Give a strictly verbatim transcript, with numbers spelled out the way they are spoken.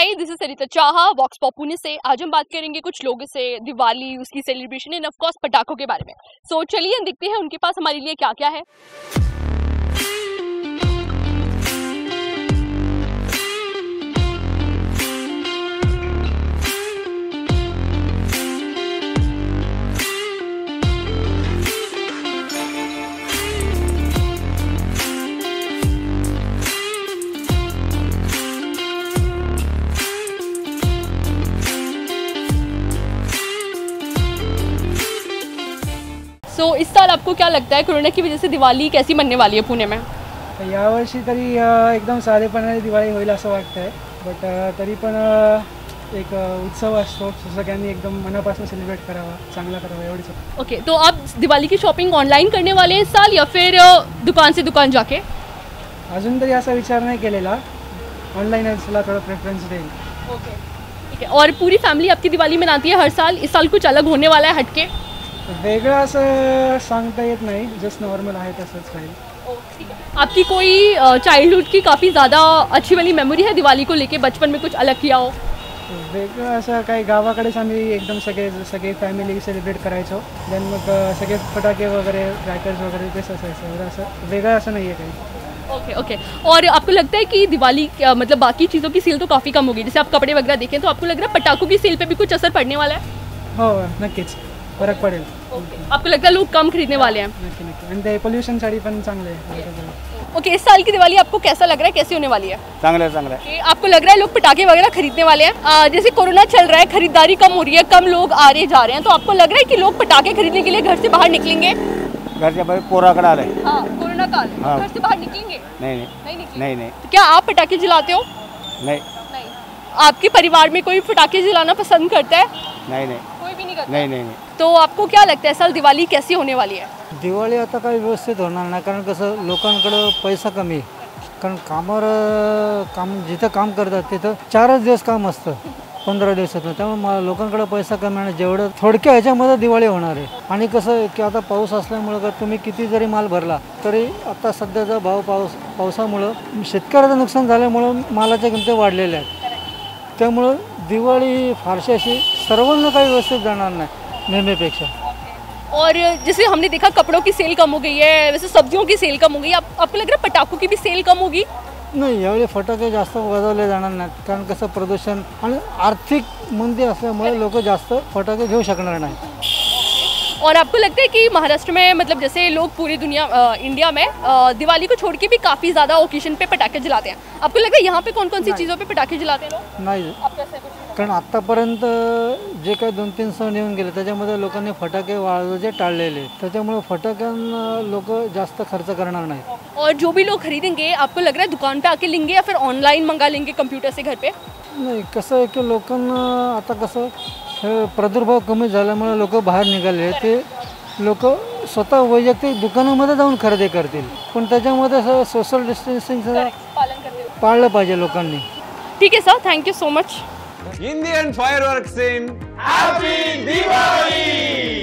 हाय, दिस is Sarita चाहा, walks pop Pune से। आज हम बात करेंगे कुछ लोगों से दिवाली, उसकी सेलिब्रेशन एंड ऑफ कोर्स पटाखों के बारे में। सो so, चलिए हम देखते हैं उनके पास हमारे लिए क्या क्या है। सो so, इस साल आपको क्या लगता है कोरोना की वजह से दिवाली कैसी मनने वाली है पुणे में? यावर्षी तरी एकदम साधेपणाने दिवाळी होईल असं वाटतंय, बट तरी पण एक उत्सव असतो, सगळ्यांनी एकदम मनापासून सेलिब्रेट करावा, चांगला करावा एवढीच। ओके okay, तो आप दिवाली की शॉपिंग ऑनलाइन करने वाले हैं इस साल या फिर दुकान से दुकान जाके? अजून तरी असा विचार नाही केलेला, ऑनलाईनला थोड़ा प्रेफरेंस देईल। ओके ठीक है। और पूरी फैमिली आपकी दिवाली मनाती है हर साल, इस साल कुछ अलग होने वाला है हटके? वेगळं असं सांगता येत नाही, जस्ट नॉर्मल आहे तसंच राहील। आपकी कोई चाइल्डहुड की काफ़ी ज़्यादा अच्छी वाली मेमोरी है दिवाली को लेके, बचपन में कुछ अलग किया हो? वेगळं असं काही गावाकडेच आम्ही एकदम सगळे सगळे फॅमिली सेलिब्रेट करायचो, देन मग सगळे फटाके वगैरे क्रॅकर्स वगैरे तेच असायचं, एवढं असं वेगळं असं नाही आहे काही। Okay okay. और आपको लगता है कि दिवाली मतलब बाकी चीज़ों की सेल तो काफ़ी कम होगी, जैसे आप कपड़े वगैरह देखें, तो आपको लग रहा है पटाखों की सेल पे भी कुछ असर पड़ने वाला है? हो नक्कीच फरक पडेल। ओके, आपको लगता है लोग कम खरीदने वाले हैं? नक्की नक्की, आणि ते पोल्यूशनसाठी पण चांगले आहे। ओके, इस साल की दिवाली आपको कैसा लग रहा है, कैसी होने वाली है? चांगला है चांगला है। आपको लग रहा है लोग पटाखे वगैरह खरीदने वाले हैं? आ, जैसे कोरोना चल रहा है, खरीदारी कम हो रही है, कम लोग आ रहे जा रहे हैं, तो आपको लग रहा है कि लोग पटाखे खरीदने के लिए घर से बाहर निकलेंगे? घर से बाहर कोरा कड़ा ले। हाँ, कोरोना काल है, हाँ। घर से बाहर निकलेंगे? नहीं नहीं नहीं निकलेंगे। नहीं नहीं तो क्या आप पटाखे जलाते हो? नहीं नहीं। आपके परिवार में कोई पटाखे जलाना पसंद करता है? नहीं नहीं कोई भी नहीं करता? नहीं नहीं नहीं। तो आपको क्या लगता है साल दिवाली कैसी होने वाली है? दिवाळी आता काही व्यवस्थित होणार नाही, कारण कसं लोकांकडं पैसा कमी आहे, कारण कामावर काम जिथं काम करतात तिथं चारच दिवस काम असतं पंधरा दिवसातून, त्यामुळे मा लोकांकडं पैसा कमी आहे, जेवढं थोडक्या ह्याच्यामध्ये दिवाळी होणार आहे। आणि कसं आहे की आता पाऊस असल्यामुळं का तुम्ही किती जरी माल भरला तरी आता सध्याचा भाव पाऊस पावसामुळं शेतकऱ्याचं नुकसान झाल्यामुळं मालाच्या किमती वाढलेल्या आहेत, त्यामुळं दिवाळी फारशी अशी सर्वांना काही व्यवस्थित जाणार नाही नेहमीपेक्षा। और जैसे हमने देखा कपड़ों की सेल कम हो गई है, वैसे सब्जियों की सेल कम हो गई है, आप, आपको लग रहा है पटाखों की भी सेल कम होगी? नाही, यावेळी फटाके जास्त वाजवले जाणार नाहीत, कारण कसं प्रदूषण आणि आर्थिक मंदी असल्यामुळे लोक जास्त फटाके घेऊ शकणार नाहीत। और आपको लगता है कि महाराष्ट्र में मतलब जैसे लोग पूरी दुनिया आ, इंडिया में आ, दिवाली को छोड़ के भी काफ़ी ज़्यादा ओकेजन पे पटाखे जलाते हैं, आपको लगता है यहाँ पे कौन कौन सी चीज़ों पे पटाखे जलाते हैं लोग? नाही, कारण आत्तापर्यंत जे काही दोन तीन सण येऊन गेले त्याच्यामध्ये लोकांनी फटाके वाजवायचे टाळलेले, त्याच्यामुळे फटाक्यांना लोक जास्त खर्च करणार नाहीत। और जो भी लोग खरीदेंगे आपको लग रहा है दुकान पे आके लेंगे या फिर ऑनलाइन मंगा लेंगे कंप्यूटर से घर पे? नाही, कसं आहे की लोकांना आता कसं हे प्रादुर्भाव कमी झाल्यामुळे लोक बाहेर निघाले, ते लोक स्वतः वैयक्तिक दुकानामध्ये जाऊन खरेदी करतील, पण त्याच्यामध्ये सोशल डिस्टन्सिंगचं पाळलं पाहिजे लोकांनी। ठीक है सर, thank you so much. Indian fireworks in Happy Diwali!